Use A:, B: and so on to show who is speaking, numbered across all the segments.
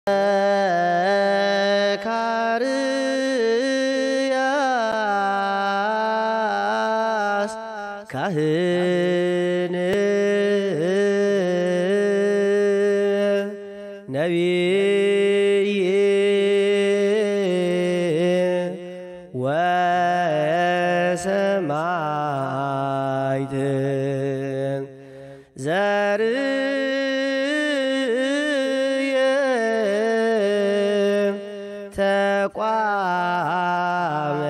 A: ካርያስ ካህን ነቢይ ወሰማዕት ዘርየ ተቋመ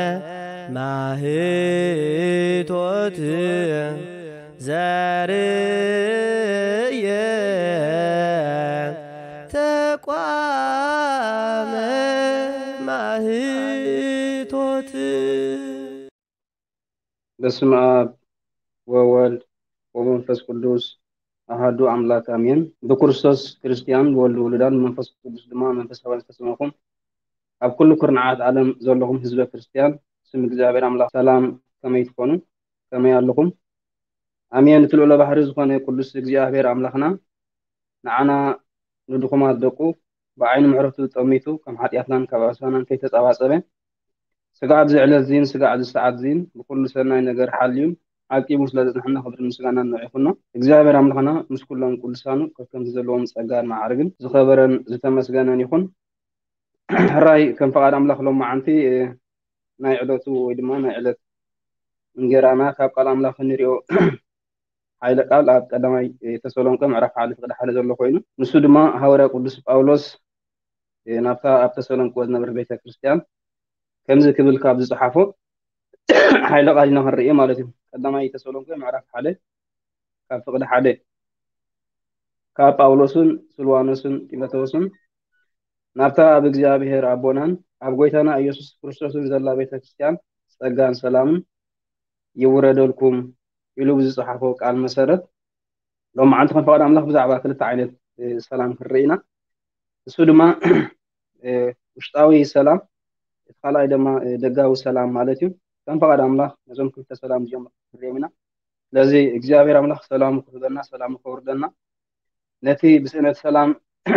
A: ማህቶት ዘርየ ተቋመ ማህቶት።
B: በስመ አብ ወወልድ ወመንፈስ ቅዱስ አሐዱ አምላክ አሜን። በክርስቶስ ክርስቲያን ወልድ ውሉዳን መንፈስ ቅዱስ ድማ መንፈሳውያን ተሰማኹም ኣብ ኩሉ ኩርናዓት ዓለም ዘለኹም ህዝበ ክርስቲያን ስም እግዚአብሔር አምላክ ሰላም ከመይ ትኾኑ ከመይ ኣለኹም? አሜን። ትልዑለ ባህሪ ዝኾነ ቅዱስ እግዚአብሔር አምላኽና ንዓና ንድኹማት ደቁ ብዓይኑ ምሕረቱ ጠሚቱ ከም ሓጢኣትናን ካብ ዕሳናን ከይተፀባፀበ ስጋዕ ዝዕለት ዚን ስጋዕ ዝሰዓት ዚን ብኩሉ ሰናይ ነገር ሓልዩ ዓቂቡ ስለዘፅንሐና ክብሪ ምስጋና ንዕይኹኖ። እግዚአብሔር አምላኽና ምስ ኩሎም ቅዱሳኑ ከምቲ ዘለዎም ፀጋን ማዕርግን ዝኸበረን ዝተመስገነን ይኹን። ሕራይ ከም ፈቃድ አምላኽ ሎም መዓንቲ ናይ ዕለቱ ወይ ድማ ናይ ዕለት እንጀራና ካብ ቃል አምላኽ ንሪኦ ሓይለ ቃል ኣብ ቀዳማይ ተሰሎንቄ ምዕራፍ 1 ፍቅዲ 1 ዘሎ ኮይኑ ንሱ ድማ ሃዋርያ ቅዱስ ጳውሎስ ናብታ ኣብ ተሰሎንቄ ዝነበረ ቤተ-ክርስቲያን ከምዚ ክብል ካብ ዝፀሓፎ ሓይለ ቃል ኢና ክንሪኦ ማለት እዩ። ቀዳማይ ተሰሎንቄ ምዕራፍ 1 ካብ ፍቅዲ 1 ካብ ጳውሎስን ስልዋኖስን ጢሞቴዎስን ናብታ ኣብ እግዚአብሔር ኣቦናን ኣብ ጎይታና ኢየሱስ ክርስቶስን ዘላ ቤተ-ክርስቲያን ጸጋን ሰላምን ይውረደልኩም ኢሉ ብዝፀሓፎ ቃል መሰረት ሎም መዓንቲ ከም ፈቃድ አምላኽ ብዛዕባ ክልተ ዓይነት ሰላም ክንሪኢና። እሱ ድማ ውሽጣዊ ሰላም እቲ ካልኣይ ድማ ደጋዊ ሰላም ማለት እዩ። ከም ፈቃድ አምላኽ ነዞም ክልተ ሰላም እዚኦም ክንሪኦም ኢና። ስለዚ እግዚአብሔር አምላኽ ሰላሙ ክህበና ሰላሙ ከውርደና ነቲ ብስእነት ሰላም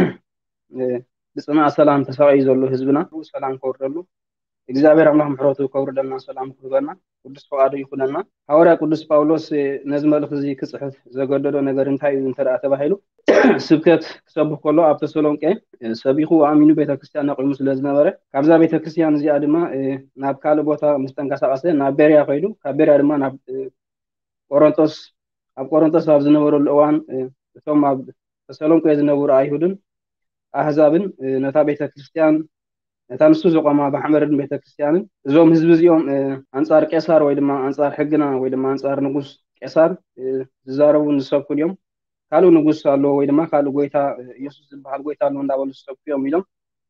B: ብፅማዕ ሰላም ተሰቃዩ ዘሎ ህዝብና ሰላም ከውርደሉ እግዚአብሔር አምላኽ ምሕረቱ ከውርደልና ሰላም ክህበና ቅዱስ ፈቃዱ ይኹነና። ሃዋርያ ቅዱስ ጳውሎስ ነዚ መልእኽቲ እዚ ክፅሕፍ ዘገደዶ ነገር እንታይ እዩ እንተደኣ ተባሂሉ ስብከት ክሰብክ ከሎ ኣብ ተሰሎንቄ ሰቢኹ ኣሚኑ ቤተ-ክርስቲያን ነቂሙ ስለ ዝነበረ ካብዛ ቤተ-ክርስቲያን እዚኣ ድማ ናብ ካልእ ቦታ ምስ ተንቀሳቀሰ ናብ ቤርያ ከይዱ ካብ ቤርያ ድማ ናብ ቆሮንጦስ ኣብ ቆሮንጦስ ኣብ ዝነበረሉ እዋን እቶም ኣብ ተሰሎንቄ ዝነበሩ ኣይሁድን ኣህዛብን ነታ ቤተ-ክርስቲያን ነታ ንሱ ዘቆማ ብሓመድን ቤተ-ክርስቲያንን እዞም ህዝቢ እዚኦም ኣንጻር ቄሳር ወይ ድማ ኣንጻር ሕግና ወይ ድማ ኣንጻር ንጉስ ቄሳር ዝዛረቡን ዝሰብኩን እዮም። ካልእ ንጉስ ኣሎ ወይ ድማ ካልእ ጎይታ ኢየሱስ ዝበሃል ጎይታ ኣሎ እንዳበሉ ዝሰብኩ እዮም ኢሎም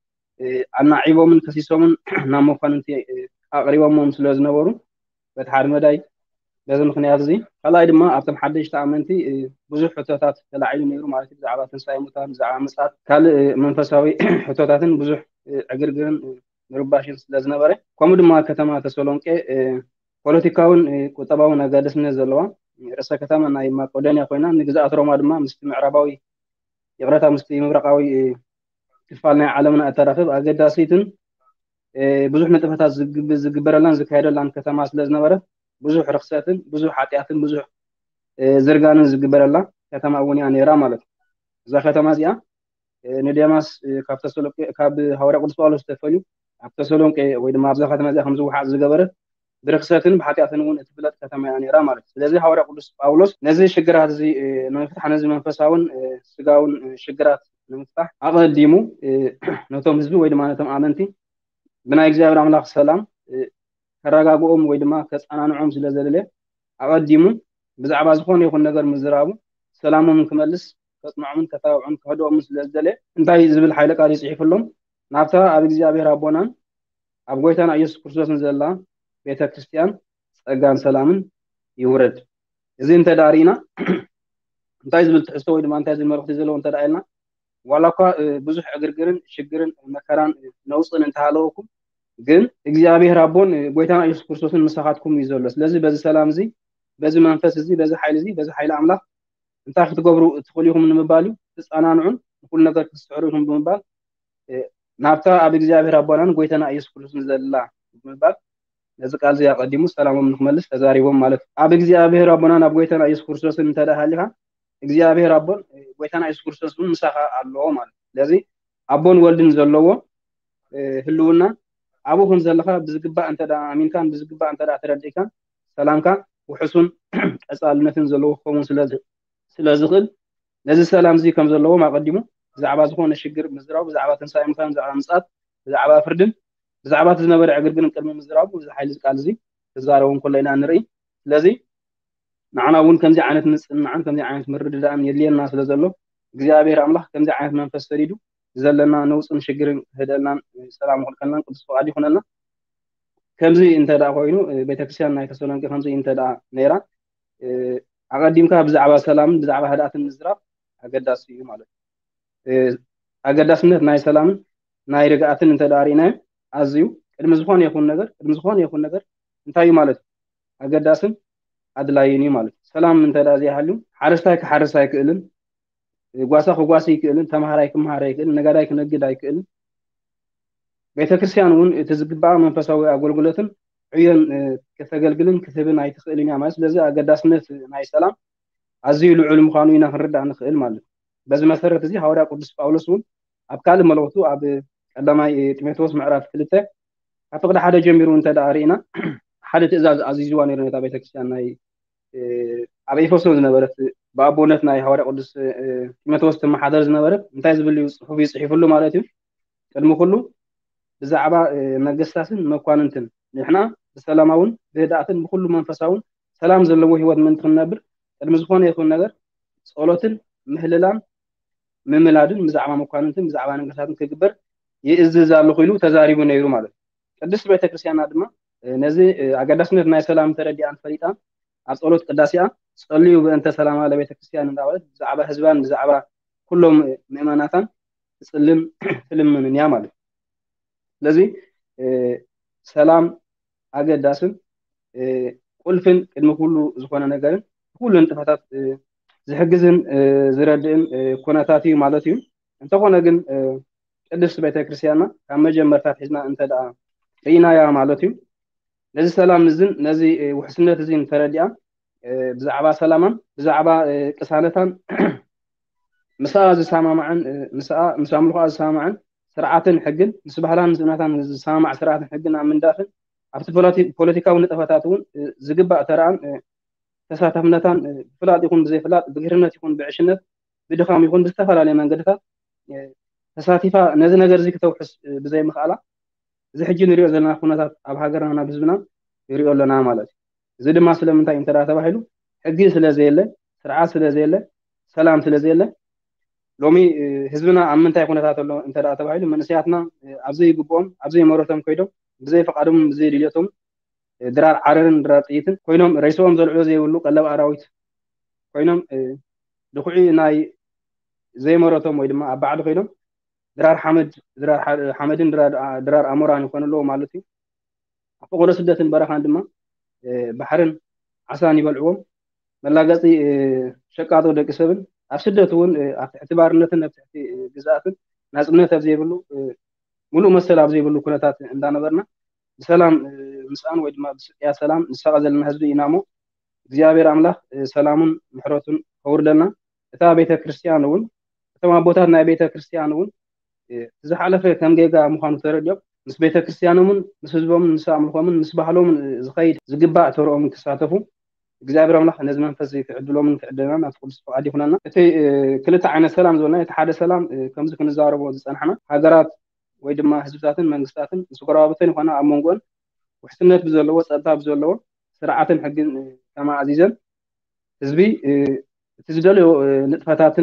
B: ኣናዒቦምን ከሲሶምን ናብ መኳንንቲ ኣቅሪቦሞም ስለ ዝነበሩ በቲ ሓደ መዳይ በዚ ምክንያት እዚ ካልኣይ ድማ ኣብቶም ሓደሽቲ ኣመንቲ ብዙሕ ሕቶታት ተላዒሉ ነይሩ ማለት እዩ። ብዛዕባ ትንሳኤ ሙታን ብዛዕባ ምፅኣት ካልእ መንፈሳዊ ሕቶታትን ብዙሕ ዕግርግርን ምርባሽን ስለ ዝነበረ ከምኡ ድማ ከተማ ተሰሎንቄ ፖለቲካውን ቁጠባውን ኣገድስነት ዘለዋ ርእሰ ከተማ ናይ መቄዶንያ ኮይና ንግዛኣት ሮማ ድማ ምስቲ ምዕራባዊ ይቕረታ ምስቲ ምብራቃዊ ክፋል ናይ ዓለምና እተራኽብ ኣገዳሲትን ብዙሕ ንጥፈታት ዝግበረላን ዝካየደላን ከተማ ስለ ዝነበረት ብዙሕ ርክሰትን ብዙሕ ሓጢኣትን ብዙሕ ዝርጋንን ዝግበረላ ከተማ እውን እያ ነይራ ማለት እዩ። እዛ ከተማ እዚኣ ንዴማስ ካብ ሃዋርያ ቅዱስ ጳውሎስ ተፈልዩ ኣብ ተሰሎንቄ ወይ ድማ ኣብዛ ከተማ እዚኣ ከም ዝውሓጥ ዝገበረት ብርክሰትን ብሓጢኣትን እውን እትፍለጥ ከተማ እያ ነይራ ማለት እዩ። ስለዚ ሃዋርያ ቅዱስ ጳውሎስ ነዚ ሽግራት እዚ ንምፍታሕ ነዚ መንፈሳውን ስጋውን ሽግራት ንምፍታሕ ኣቐዲሙ ነቶም ህዝቢ ወይ ድማ ነቶም ኣመንቲ ብናይ እግዚአብሔር ኣምላኽ ሰላም ከረጋግኦም ወይ ድማ ከፀናንዖም ስለ ዘድልየ ኣቐዲሙ ብዛዕባ ዝኾነ ይኹን ነገር ምዝራቡ ሰላሞም ክመልስ ከፅንዖምን ከተባብዖም ክህድኦምን ስለ ዝደልየ እንታይ ዝብል ሓይለ ቃል ይፅሒፍሎም ናብታ ኣብ እግዚአብሔር ኣቦናን ኣብ ጎይታና ኢየሱስ ክርስቶስን ዘላ ቤተ-ክርስቲያን ጸጋን ሰላምን ይውረድ። እዚ እንተዳሪና እንታይ ዝብል ትሕዝቶ ወይ ድማ እንታይ ዝብል መልእኽቲ ዘለዎ እንተዳኢልና ዋላ እኳ ብዙሕ ዕግርግርን ሽግርን መከራን ነውፅን እንተሃለወኩም ግን እግዚአብሔር ኣቦን ጎይታና ኢየሱስ ክርስቶስን ምሳኻትኩም እዩ ዘሎ። ስለዚ በዚ ሰላም እዚ በዚ መንፈስ እዚ በዚ ሓይሊ እዚ በዚ ሓይሊ ኣምላኽ እንታይ ክትገብሩ ትኽእሉ ኢኹም ንምባል እዩ ትፀናንዑን ኩሉ ነገር ክትስዕሩ ኢኹም ብምባል ናብታ ኣብ እግዚአብሔር ኣቦናን ጎይተና ኢየሱስ ክርስቶስ ዘላ ምባል ነዚ ቃል እዚ ያቀዲሙ ሰላሞም ንክመልስ ተዛሪቦም ማለት ኣብ እግዚአብሔር ኣቦናን ኣብ ጎይተና ኢየሱስ ክርስቶስ እንተዳሃሊካ እግዚአብሔር ኣቦን ጎይተና ኢየሱስ ክርስቶስ ምሳኻ ኣለዎ ማለት ስለዚ ኣቦን ወልድን ዘለዎ ህልውና ኣብኹም ዘለኻ ብዝግባእ እንተዳ ኣሚንካን ብዝግባእ እንተዳ ተረዲእካን ሰላምካ ውሕሱን ቀጻልነትን ዘለዎ ክኸውን ስለዝኽእል ነዚ ሰላም እዚ ከም ዘለዎም ኣቀዲሙ ብዛዕባ ዝኾነ ሽግር ምዝራብ ብዛዕባ ትንሳኤ ሙታን ብዛዕባ ምጽኣት ብዛዕባ ፍርድን ብዛዕባ ዝነበረ ዕግርግርን ቅድሚ ምዝራቡ እዚ ሓይሊ ቃል እዚ ተዛረቦም ከሎ ኢና ንርኢ ስለዚ ንዓና እውን ከምዚ ዓይነት ንጽናዕን ከምዚ ዓይነት ምርድዳእን የድልየና ስለ ዘሎ እግዚአብሔር ኣምላኽ ከምዚ ዓይነት መንፈስ ሰዲዱ ዘለና ነውፅን ሽግርን ህደልናን ሰላም ክልከልናን ቅዱስ ፈቃድ ይኹነና ከምዚ እንተዳ ኮይኑ ቤተ-ክርስቲያን ናይ ተሰሎንቄ ከምዚ እንተዳ ነይራ ኣቀዲምካ ብዛዕባ ሰላምን ብዛዕባ ህድኣትን ምዝራብ ኣገዳሲ እዩ ማለት ኣገዳስነት ናይ ሰላምን ናይ ርግኣትን እንተዳሪና ኣዝዩ ቅድሚ ዝኾነ ይኹን ነገር እንታይ እዩ ማለት ኣገዳስን ኣድላይን እዩ ማለት ሰላም እንተዳ ዘይሃልዩ ሓረስታይ ክሓርስ ኣይክእልን ጓሳ ክጓሲ ይክእልን ተማሃራይ ክመሃር ኣይክእልን ነጋዳይ ክነግድ ኣይክእልን ቤተ-ክርስቲያን እውን እቲ ዝግባእ መንፈሳዊ ኣገልግሎትን ዕዮን ከተገልግልን ክትህብን ኣይትኽእልን እያ ማለት ስለዚ ኣገዳስነት ናይ ሰላም ኣዝዩ ልዑል ምዃኑ ኢና ክንርዳእ ንኽእል ማለት በዚ መሰረት እዚ ሃዋርያ ቅዱስ ጳውሎስ እውን ኣብ ካልእ መልእኽቱ ኣብ ቀዳማይ ጢሞቴዎስ ምዕራፍ 2 ኣብ ፍቅዲ ሓደ ጀሚሩ እንተዳ ርኢና ሓደ ትእዛዝ ኣዚዝዋ ነይሩ ነታ ቤተ-ክርስቲያን ናይ ኣብ ኤፌሶን ዝነበረት ብኣቦነት ናይ ሃዋርያ ቅዱስ ጢሞቴዎስ ተመሓደር ዝነበረት እንታይ ዝብል ጽሑፍ ይጽሒፍሉ ማለት እዩ ቅድሚ ኩሉ ብዛዕባ ነገስታትን መኳንንትን ንሕና ብሰላማውን ብህድኣትን ብኩሉ መንፈሳውን ሰላም ዘለዎ ህይወት ምን ክንነብር ቅድሚ ዝኾነ ይኹን ነገር ጸሎትን ምህልላን ምምላድን ብዛዕባ መኳንንትን ብዛዕባ ነገስታትን ክግበር ይእዝዝ ኣሎ ኺሉ ተዛሪቡ ነይሩ ማለት ቅድስት ቤተ-ክርስቲያንና ድማ ነዚ ኣገዳስነት ናይ ሰላም ተረዲኣን ፈሊጣን ኣብ ጸሎት ቅዳሴኣ ጸልዩ በእንተ ሰላማ ለቤተ-ክርስቲያን እንዳበለት ብዛዕባ ህዝባን ብዛዕባ ኩሎም ምእመናታን ትጽልም ትልምንን እያ ማለት ስለዚ ሰላም ኣገዳስን ቁልፍን ቅድሚ ኩሉ ዝኾነ ነገርን ኩሉ ንጥፈታት ዝሕግዝን ዝረድእን ኩነታት እዩ ማለት እዩ እንተኾነ ግን ቅድስት ቤተ-ክርስቲያንና ካብ መጀመርታት ሒዝና እንተዳ ርኢናያ ማለት እዩ ነዚ ሰላም እዝን ነዚ ውሕስነት እዚን ተረዲኣ ብዛዕባ ሰላማን ብዛዕባ ቅሳነታን ምስኣ ዝሰማማዕን ምስ ኣምልኾኣ ዝሰማማዕን ስርዓትን ሕግን ምስ ባህላን ዝናታን ዝሰማማዕ ስርዓትን ሕግን ኣብ ምንዳፍን ኣብቲ ፖለቲካዊ ንጥፈታት እውን ዝግባእ ተራእን ተሳታፍነታን ብፍላጥ ይኹን ብዘይፍላጥ ብግህርነት ይኹን ብዕሽነት ብድኻም ይኹን ብዝተፈላለየ መንገድታት ተሳቲፋ ነዚ ነገር እዚ ክተውሕስ ብዘይ ምኽኣላ እዚ ሕጂ ንሪኦ ዘለና ኩነታት ኣብ ሃገርና ብህዝብና ይሪኦ ኣለና ማለት እዩ እዚ ድማ ስለምንታይ እንተዳ ተባሂሉ ሕጊ ስለዘየለ ስርዓት ስለዘየለ ሰላም ስለዘየለ ሎሚ ህዝብና ኣብ ምንታይ ኩነታት ኣሎ እንተዳ ተባሂሉ መንእሰያትና ኣብዘይ ይግብኦም ኣብዘይ መረቶም ኮይዶም ብዘይ ፈቃዶም ብዘይ ድልየቶም ድራር ዓረርን ድራር ጥይትን ኮይኖም ረይሶም ዘልዕሎ ዘይብሉ ቀለብ ኣራዊት ኮይኖም ድኩዒ ናይ ዘይመረቶም ወይ ድማ ኣብ ባዕሉ ኮይኖም ድራር ሓመድን ድራር ኣሞራን ይኾንለዎ ማለት እዩ ኣብ ፍቁረ ስደትን በረኻን ድማ ባሕርን ዓሳን ይበልዕዎም መላገፂ ሸቃጦ ደቂ ሰብን ኣብ ስደት እውን ኣብ ትሕቲ ባርነትን ኣብ ትሕቲ ግዛእትን ናጽነት ኣብ ዘይብሉ ሙሉእ መሰል ኣብ ዘይብሉ ኩነታት እንዳነበርና ብሰላም ምስኣን ወይ ድማ ብስቅያ ሰላም ንሳቐ ዘለና ህዝቢ ኢና እሞ እግዚአብሔር ኣምላኽ ሰላሙን ምሕረቱን ከውርደልና እታ ቤተ-ክርስቲያን እውን እቶም ኣቦታት ናይ ቤተ-ክርስቲያን እውን ዝሓለፈ ከም ጌጋ ምዃኑ ተረዲኦም ምስ ቤተ-ክርስቲያኖምን ምስ ህዝቦምን ምስ ኣምልኾምን ምስ ባህሎምን ዝኸይድ ዝግባእ ተርኦም ክሳተፉ እግዚአብሔር ኣምላኽ ነዚ መንፈስ ክዕድሎምን ክዕድለናን ኣብ ቅዱስ ፈቃድ ይኹነና እቲ ክልተ ዓይነት ሰላም ዘለና እቲ ሓደ ሰላም ከምዚ ክንዛረቦ ዝጸንሐና ሃገራት ወይ ድማ ህዝብታትን መንግስታትን ምስ ጎረባብተን ይኾና ኣብ መንጎን ውሕስነት ብዘለዎ ፀጥታ ብዘለዎ ስርዓትን ሕግን ተማዕዚዘን ህዝቢ እቲ ዝደልዮ ንጥፈታትን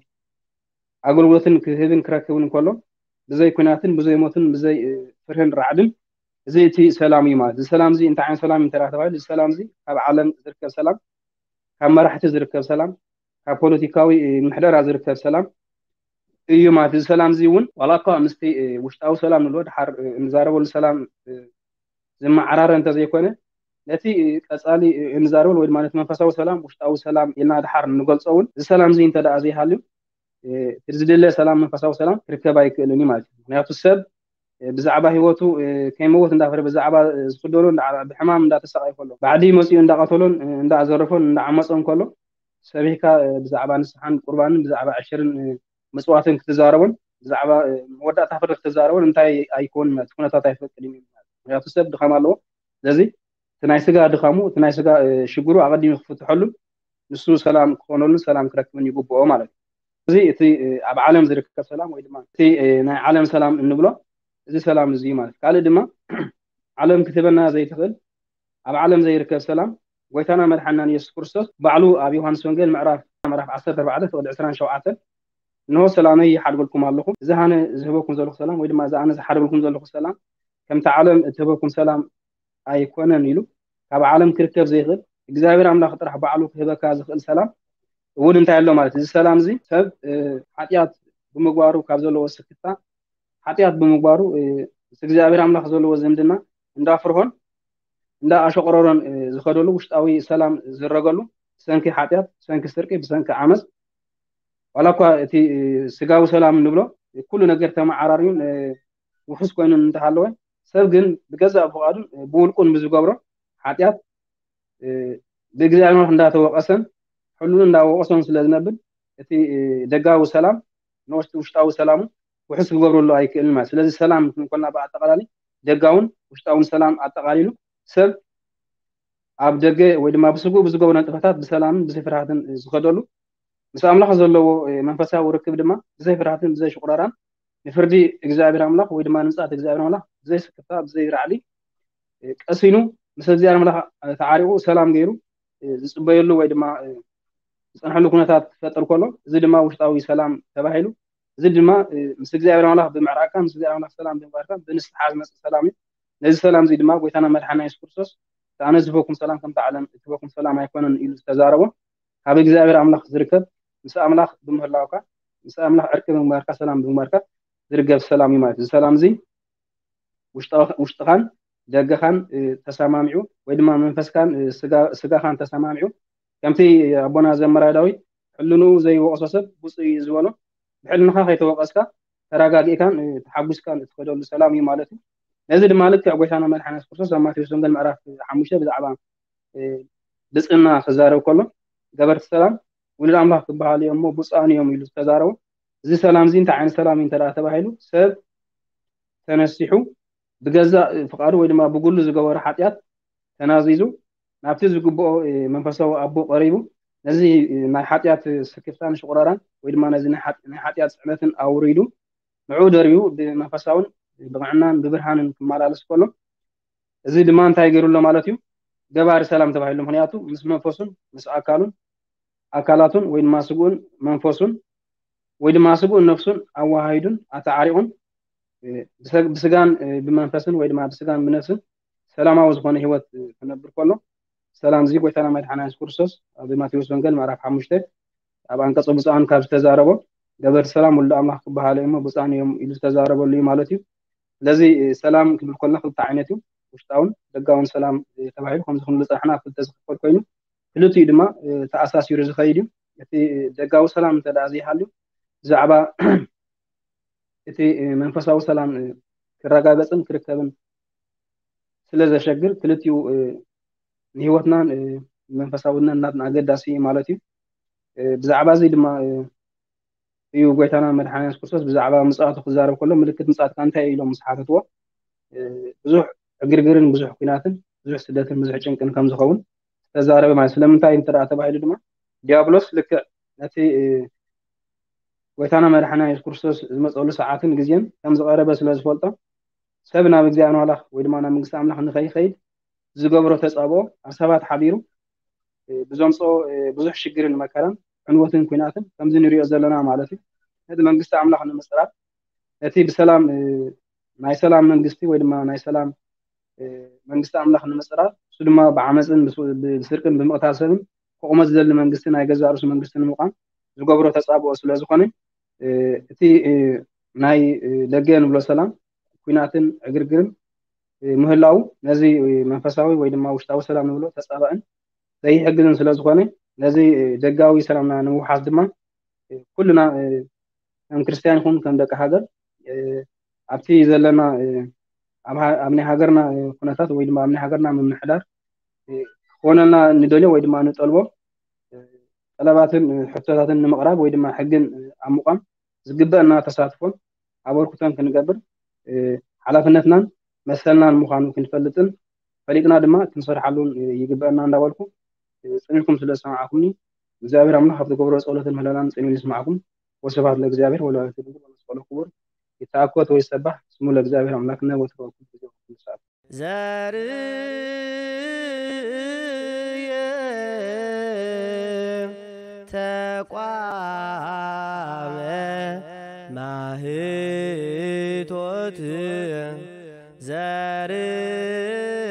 B: ኣገልግሎትን ክህብን ክረክብን ከሎ ብዘይ ኩናትን ብዘይ ሞትን ብዘይ ፍርህን ራዕድን እዚ እቲ ሰላም እዩ ማለት እዚ ሰላም እዚ እንታይ ዓይነት ሰላም እንተዳ ተባሂሉ እዚ ሰላም እዚ ካብ ዓለም ዝርከብ ሰላም ካብ መራሕቲ ዝርከብ ሰላም ካብ ፖለቲካዊ ምሕደራ ዝርከብ ሰላም እዩ ማለት እዚ ሰላም እዚ እውን ዋላ እኳ ምስቲ ውሽጣዊ ሰላም ንብሎ ድሓር እንዛረበሉ ሰላም ዝመዓራረ እንተዘይኮነ ነቲ ቀጻሊ እንዛረበሉ ወይ ድማ ነቲ መንፈሳዊ ሰላም ውሽጣዊ ሰላም ኢልና ድሓር ንገልፆ እውን እዚ ሰላም እዚ እንተዳ ዘይሃልዩ ትዝድለ ሰላም መንፈሳዊ ሰላም ክርከብ ኣይክእልን ማለት እዩ ምክንያቱ ሰብ ብዛዕባ ህይወቱ ከይመወት እንዳፈረ ብዛዕባ ዝፍደሎ ብሕማም እንዳተሰቃይ ከሎ ባዕዲ መፅኡ እንዳቀተሎን እንዳዘረፎን እንዳዓመፀን ከሎ ሰቢካ ብዛዕባ ንስሓን ቁርባንን ብዛዕባ ዕሽርን ምፅዋትን ክትዛረቦን ብዛዕባ መወዳእታ ፍርዲ ክትዛረቦን እንታይ ኣይኮን ማለት ኩነታት ኣይፈቅድን ምክንያቱ ሰብ ድኻም ኣለዎ ስለዚ እቲ ናይ ስጋ ድኻሙ እቲ ናይ ስጋ ሽግሩ ኣቀዲሙ ክፍትሐሉ ንሱ ሰላም ክኾነሉን ሰላም ክረክብን ይግብኦ ማለት እዩ እዚ እቲ ኣብ ዓለም ዝርከብ ሰላም ወይ ድማ እቲ ናይ ዓለም ሰላም እንብሎ እዚ ሰላም እዚ ማለት ካልእ ድማ ዓለም ክትበና ዘይትኽእል ኣብ ዓለም ዘይርከብ ሰላም ጎይታና መድሓኒና ኢየሱስ ክርስቶስ ባዕሉ ኣብ ዮሃንስ ወንጌል ምዕራፍ 14 ፍቅዲ 27 እንሆ ሰላመይ ይሓድግልኩም ኣለኹ እዚ ኣነ ዝህበኩም ዘለኹ ሰላም ወይ ድማ እዚ ኣነ ዝሓድግልኩም ዘለኹ ሰላም ከምቲ ዓለም እትህበኩም ሰላም ኣይኮነን ኢሉ ካብ ዓለም ክርከብ ዘይኽእል እግዚአብሔር ኣምላኽ ጥራሕ ባዕሉ ክህበካ ዝኽእል ሰላም እውን እንታይ ኣሎ ማለት እዚ ሰላም እዚ ሰብ ሓጢያት ብምግባሩ ካብ ዘለዎ ስክታ ሓጢያት ብምግባሩ እግዚአብሔር ኣምላኽ ዘለዎ ዝምድና እንዳፍርሆን እንዳኣሸቆረሮን ዝኸደሉ ውሽጣዊ ሰላም ዝረገሉ ሰንኪ ሓጢያት ሰንኪ ስርቂ ብሰንኪ ዓመፅ ዋላ እኳ እቲ ስጋዊ ሰላም እንብሎ ኩሉ ነገር ተመዓራርዩን ውሕስ ኮይኑ እንተሃለወ ሰብ ግን ብገዛእ ፍቃዱን ብውልቁን ብዝገብሮ ሓጢያት ብእግዚአብሔር እንዳተወቀሰን ሁሉን እንዳወቀሰን ስለዝነብር እቲ ደጋዊ ሰላም ንወስቲ ውሽጣዊ ሰላሙ ውሕስ ክገብረሉ ኣይክእልን ማለት ስለዚ ሰላም ክንኮልና ብኣጠቃላሊ ደጋውን ውሽጣውን ሰላም ኣጠቃሊሉ ሰብ ኣብ ደገ ወይ ድማ ብስጉ ብዝገብሮ ጥፋታት ብሰላምን ብዘይፍርሃትን ዝኸደሉ ምስ ኣምላኽ ዘለዎ መንፈሳዊ ርክብ ድማ ብዘይፍርሃትን ብዘይሽቁራራን ንፍርዲ እግዚአብሔር ኣምላኽ ወይ ድማ ንምፃት እግዚአብሔር ኣምላኽ ብዘይስክታ ብዘይራዕሊ ቀሲኑ ምስ እግዚአብሔር ኣምላኽ ተዓሪቑ ሰላም ገይሩ ዝፅበየሉ ወይ ድማ ዝፀንሐሉ ኩነታት ክፈጥር ከሎ እዚ ድማ ውሽጣዊ ሰላም ተባሂሉ እዚ ድማ ምስ እግዚአብሔር ኣምላኽ ብምዕራቅካ ምስ እግዚአብሔር ኣምላኽ ሰላም ብምግባርካ ብንስሓ ዝመፅእ ሰላም እዩ ነዚ ሰላም እዚ ድማ ጎይታና መድሓኒና ኢየሱስ ክርስቶስ ኣነ ዝህበኩም ሰላም ከምቲ ዓለም እትህበኩም ሰላም ኣይኮነን ኢሉ ዝተዛረቦ ካብ እግዚአብሔር ኣምላኽ ዝርከብ ምስ ኣምላኽ ብምህላውካ ምስ ኣምላኽ ዕርቂ ብምግባርካ ሰላም ብምግባርካ ዝርከብ ሰላም እዩ ማለት እዚ ሰላም እዚ ውሽጥኻን ደገኻን ተሰማሚዑ ወይ ድማ መንፈስካን ስጋኻን ተሰማሚዑ ከምቲ ኣቦና ዘመራ ዳዊት ሕልኑ ዘይወቀሶ ሰብ ብፁዕ እዩ ዝበሎ ብሕልንኻ ከይተወቀስካ ተረጋጊእካን ተሓጒስካን እትኸደሉ ሰላም እዩ ማለት እዩ ነዚ ድማ ልክዕ ጎይታና መድሓኒና ኢየሱስ ክርስቶስ ኣብ ማቴዎስ ወንጌል ምዕራፍ 5 ብዛዕባ ብፅዕና ክዛረብ ከሎ ገበርቲ ሰላም ውሉድ ኣምላኽ ክበሃሉ እዮም እሞ ብፁዓን እዮም ኢሉ ዝተዛረቡ እዚ ሰላም እዚ እንታይ ዓይነት ሰላም እዩ እንተደኣ ተባሂሉ ሰብ ተነሲሑ ብገዛእ ፍቃዱ ወይ ድማ ብጉሉ ዝገበሮ ሓጢያት ተናዚዙ ናብቲ ዝግብኦ መንፈሳዊ ኣቦ ቀሪቡ ነዚ ናይ ሓጢያት ስክፍታን ሽቁራራን ወይ ድማ ነዚ ናይ ሓጢያት ፅዕነትን ኣውሪዱ ንዑ ደርቢኡ ብመንፈሳውን ብቅዕናን ብብርሃንን ክመላለስ ከሎ እዚ ድማ እንታይ ገይሩሎ ማለት እዩ ገባሪ ሰላም ተባሂሉ ምክንያቱ ምስ መንፈሱን ምስ ኣካላቱን ወይ ድማ ስጉኡን መንፈሱን ወይ ድማ ስጉኡን ነፍሱን ኣዋሃይዱን ኣተዓሪቑን ብስጋን ብመንፈስን ወይ ድማ ብስጋን ብነፍስን ሰላማዊ ዝኾነ ህይወት ክነብር ከሎ ሰላም እዚ ጎይታና መድሓኒና ኢየሱስ ክርስቶስ ኣብ ማቴዎስ ወንጌል ምዕራፍ 5 ኣብ አንቀጽ ብፁዓን ካብ ዝተዛረቦ ገበርቲ ሰላም ውሉድ ኣምላኽ ክበሃሉ እዮም ብፁዓን እዮም ኢሉ ዝተዛረበሉ እዩ ማለት እዩ ስለዚ ሰላም ክንብል ከለና ክልተ ዓይነት እዩ ውሽጣውን ደጋውን ሰላም ተባሂሉ ከምዚ ክንብሎ ፀናሕና ክልተ ዝኽፈል ኮይኑ ክልቲኡ ድማ ተኣሳሲሩ ዝኸይድ እዩ እቲ ደጋዊ ሰላም እንተደኣ ዘይሃልዩ ብዛዕባ እቲ መንፈሳዊ ሰላም ክረጋገፅን ክርከብን ስለዘሸግር ክልቲኡ ንሂወትናን መንፈሳውነትን ኣገዳሲ ማለት እዩ ብዛዕባ እዚ ድማ እዩ ጎይታና መድሓኒና ኢየሱስ ክርስቶስ ብዛዕባ ምጽኣቱ ክዛረብ ከሎ ምልክት ምጽኣትካ እንታይ ኢሎም ዝሓተትዎ ብዙሕ ዕግርግርን ብዙሕ ኩናትን ብዙሕ ስደትን ብዙሕ ጭንቅን ከም ዝኸውን ተዛረበ ማለት ስለምንታይ እንተደኣ ተባሂሉ ድማ ዲያብሎስ ልክዕ ነቲ ጎይታና መድሓኒና ኢየሱስ ክርስቶስ ዝመፀሉ ሰዓትን ግዜን ከም ዝቐረበ ስለ ዝፈልጦ ሰብ ናብ እግዚአብሔር ኣምላኽ ወይ ድማ ናብ መንግስቲ ኣምላኽ ንኸይኸይድ ዝገብሮ ተጻብኦ ኣብ ሰባት ሓቢሩ ብዘምፅኦ ብዙሕ ሽግርን መከራን ዕንወትን ኩናትን ከምዚ ንሪኦ ዘለና ማለት እዩ ነቲ መንግስቲ ኣምላኽ ንምፅራብ ነቲ ብሰላም ናይ ሰላም መንግስቲ ወይ ድማ ናይ ሰላም መንግስቲ ኣምላኽ ንምፅራብ እሱ ድማ ብዓመፅን ብስርቅን ብምቕታል ሰብን ክቑመት ዝደሊ መንግስቲ ናይ ገዛ ርእሱ መንግስቲ ንምቋም ዝገብሮ ተጻብኦ ስለ ዝኾነ እቲ ናይ ደገ ንብሎ ሰላም ኩናትን ዕግርግርን ምህላው ነዚ መንፈሳዊ ወይ ድማ ውሽጣዊ ሰላም ንብሎ ተጻባእን ዘይሕግዝን ስለ ዝኾነ ነዚ ደጋዊ ሰላምና ንምውሓስ ድማ ኩልና ከም ክርስቲያን ይኹን ከም ደቂ ሃገር ኣብቲ ዘለና ኣብ ናይ ሃገርና ኩነታት ወይ ድማ ኣብ ናይ ሃገርና ምምሕዳር ክኾነና ንደልዮ ወይ ድማ ንጠልቦ ጠለባትን ሕቶታትን ንምቕራብ ወይ ድማ ሕግን ኣብ ምቋም ዝግበአና ተሳትፎን ኣበርክቶን ክንገብር ሓላፍነትናን መሰልናን ምዃኑ ክንፈልጥን ፈሊጥና ድማ ክንሰርሓሉን ይግበአና እንዳበልኩ ጽኒልኩም ስለ ሰማዓኩምኒ እግዚአብሔር አምላክ ኣብ ትገብሮ ጸሎትን ምህለላን ጽኒል ይስማዓኩም ወስብሐት ለእግዚአብሔር ወለወላዲቱ ድንግል ወለመስቀሉ ክቡር ይትአኮት ወይሰባህ ስሙ ለእግዚአብሔር አምላክና ወትረኩ ሰዓት
A: ዘርየ ተቋመ ማህቶት ዘርየ